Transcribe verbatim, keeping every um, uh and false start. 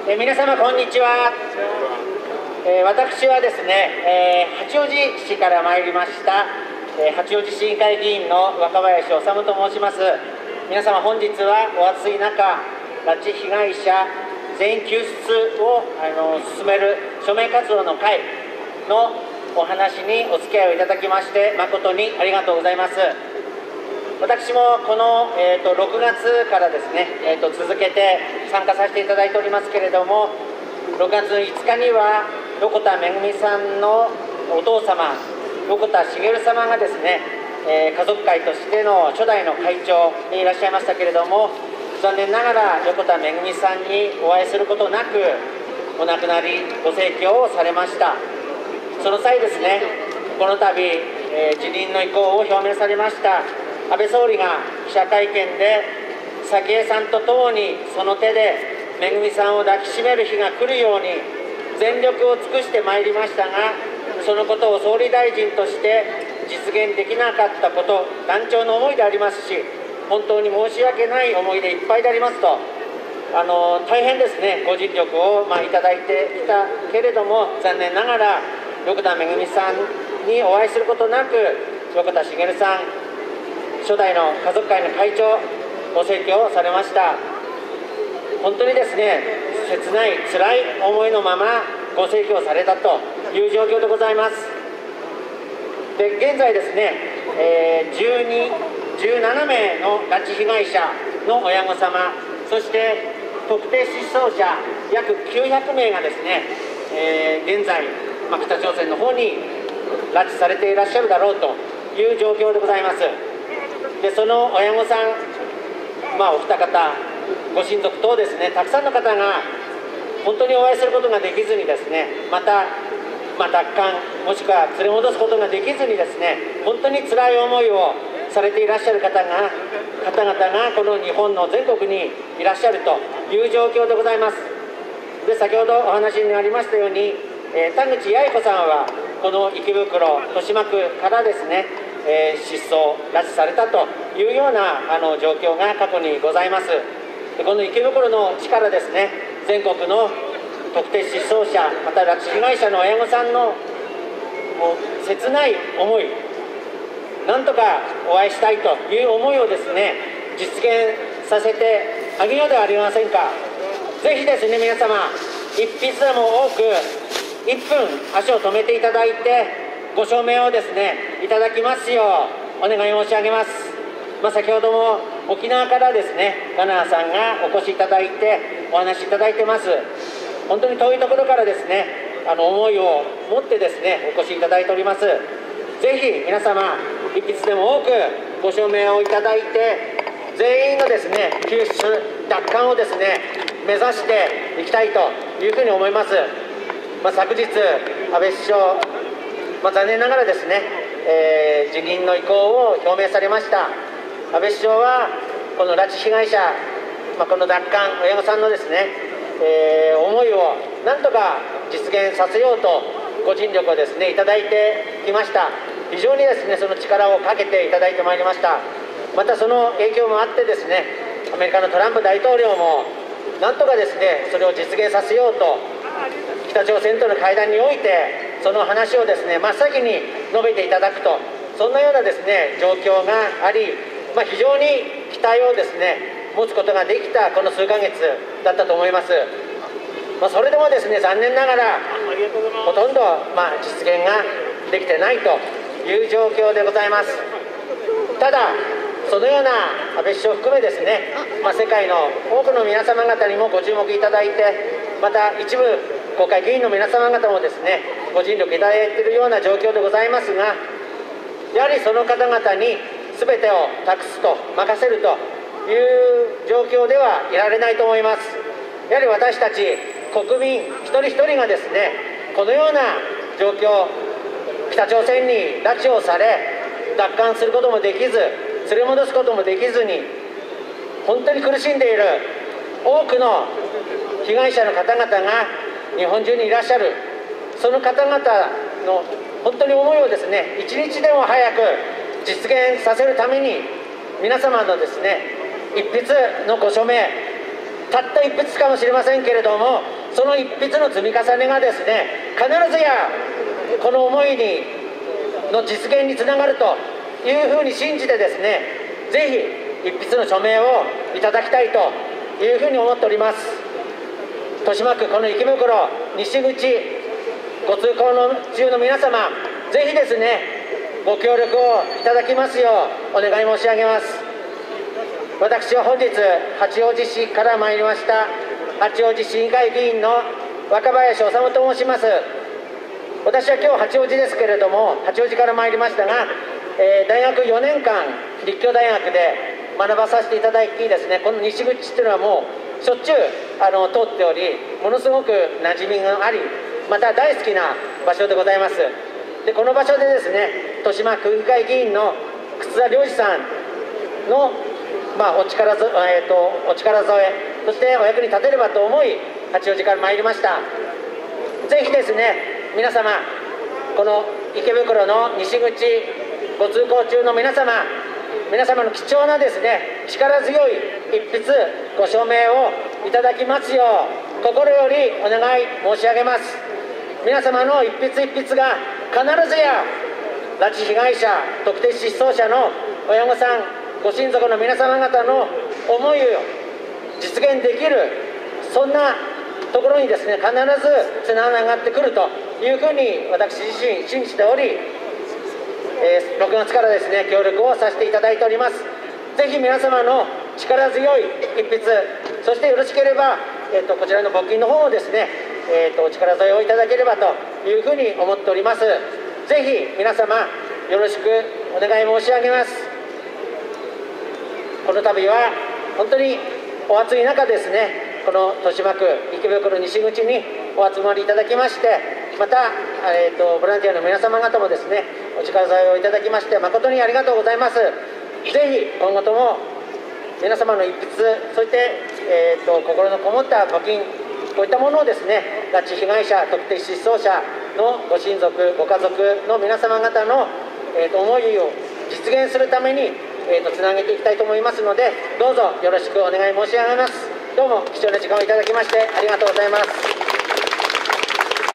えー、皆様こんにちは。えー、私はですね、えー、八王子市から参りました、えー、八王子市議会議員の若林修と申します。皆様本日はお暑い中、拉致被害者全員救出をあの進める署名活動の会のお話にお付き合いをいただきまして誠にありがとうございます。私もこの、えー、とろくがつからですね、えー、と続けて参加させていただいておりますけれども、ろくがついつかには横田めぐみさんのお父様横田滋様がですね、えー、家族会としての初代の会長にいらっしゃいましたけれども、残念ながら横田めぐみさんにお会いすることなくお亡くなりご逝去をされました。その際ですね、この度、えー、辞任の意向を表明されました安倍総理が記者会見で早紀江さんと共にその手でめぐみさんを抱きしめる日が来るように全力を尽くしてまいりましたが、そのことを総理大臣として実現できなかったこと、断腸の思いでありますし、本当に申し訳ない思いでいっぱいでありますと、あの大変ですねご尽力を、まあ、いただいてきたけれども、残念ながら横田めぐみさんにお会いすることなく横田滋さん初代の家族会の会長ご逝去をされました。本当にですね切ない辛い思いのままご逝去されたという状況でございます。で現在ですね、えー、じゅうに、じゅうななめいの拉致被害者の親御様、そして特定失踪者約きゅうひゃくめいがですね、えー、現在、まあ、北朝鮮の方に拉致されていらっしゃるだろうという状況でございます。でその親御さん、まあ、お二方ご親族等ですね、たくさんの方が本当にお会いすることができずにですね、また、まあ、奪還もしくは連れ戻すことができずにですね、本当に辛い思いをされていらっしゃる方が方々がこの日本の全国にいらっしゃるという状況でございます。で先ほどお話にありましたように、えー、田口八重子さんはこの池袋豊島区からですね、えー、失踪拉致されたというようなあの状況が過去にございます。でこの池袋の地からですね、全国の特定失踪者また拉致被害者の親御さんのもう切ない思い、なんとかお会いしたいという思いをですね実現させてあげようではありませんか。ぜひですね皆様一筆でも多くいっぷん足を止めていただいてご署名をですねいただきますようお願い申し上げます。まあ、先ほども沖縄からですねガナーさんがお越しいただいてお話しいただいてます。本当に遠いところからですねあの思いを持ってですねお越しいただいております。ぜひ皆様一筆でも多くご署名をいただいて全員のですね救出奪還をですね目指していきたいというふうに思います。まあ、昨日安倍首相、まあ、残念ながらですね、えー、辞任の意向を表明されました。安倍首相はこの拉致被害者、まあ、この奪還親御さんのですね、えー、思いをなんとか実現させようとご尽力をですねいただいてきました。非常にですねその力をかけていただいてまいりました。またその影響もあってですねアメリカのトランプ大統領もなんとかですねそれを実現させようと北朝鮮との会談においてその話をですね真っ先に述べていただくと、そんなようなですね状況があり、まあ、非常に期待をですね持つことができたこの数ヶ月だったと思います。まあ、それでもですね残念ながらほとんどまあ実現ができてないという状況でございます。ただそのような安倍首相を含めですね、まあ、世界の多くの皆様方にもご注目いただいて、また一部国会議員の皆様方もですねご尽力いただいているような状況でございますが、やはりその方々に全てを託すと任せるという状況ではいられないと思います。やはり私たち国民一人一人がですねこのような状況、北朝鮮に拉致をされ奪還することもできず連れ戻すこともできずに本当に苦しんでいる多くの被害者の方々が日本中にいらっしゃる。その方々の本当に思いをですね一日でも早く実現させるために皆様のですね一筆のご署名、たった一筆かもしれませんけれどもその一筆の積み重ねがですね、必ずやこの思いにの実現につながるというふうに信じてですね、ぜひ一筆の署名をいただきたいというふうに思っております。豊島区この池袋西口ご通行の中の皆様、ぜひですねご協力をいただきますようお願い申し上げます。私は本日八王子市から参りました八王子市議会議員の若林修と申します。私は今日八王子ですけれども、八王子から参りましたが、えー、大学よねんかん立教大学で学ばさせていただきですね、この西口っていうのはもうしょっちゅうあの通っており、ものすごく馴染みがあり、また大好きな場所でございます。でこの場所でですね、豊島区議会議員の楠田良二さんの、まあ、お力ぞ、えー、とお力添え、そしてお役に立てればと思い八王子から参りました。ぜひですね皆様、この池袋の西口ご通行中の皆様、皆様の貴重なですね力強い一筆ご署名をいただきますよう心よりお願い申し上げます。皆様の一筆一筆が必ずや拉致被害者、特定失踪者の親御さん、ご親族の皆様方の思いを実現できる、そんなところにですね必ずつながってくるというふうに私自身信じており、えー、ろくがつからですね協力をさせていただいております。ぜひ皆様の力強い一筆、そしてよろしければ、えー、とこちらの募金の方をですね、えー、とお力添えをいただければというふうに思っております。ぜひ皆様よろしくお願い申し上げます。この度は本当にお暑い中ですね、この豊島区池袋西口にお集まりいただきまして、また、えー、とボランティアの皆様方もですねお力添えをいただきまして誠にありがとうございます。ぜひ今後とも皆様の一筆、そして、えー、と心のこもった募金、こういったものをですね拉致被害者、特定失踪者のご親族、ご家族の皆様方の、えー、と思いを実現するために、えー、とつなげていきたいと思いますので、どうぞよろしくお願い申し上げます。どうも貴重な時間をいただきましてありがとうございます。